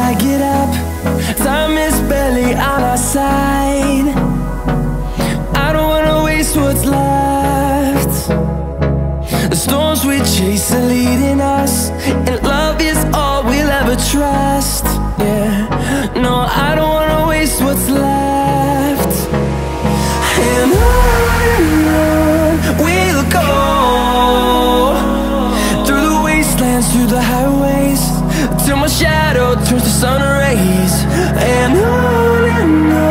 I get up, time is barely on our side. I don't wanna waste what's left. The storms we chase are leading us, and love is all we'll ever trust. Yeah, no, I don't wanna waste what's left. And on we'll go, through the wastelands, through the highways, till my shadow turns to sun rays. And on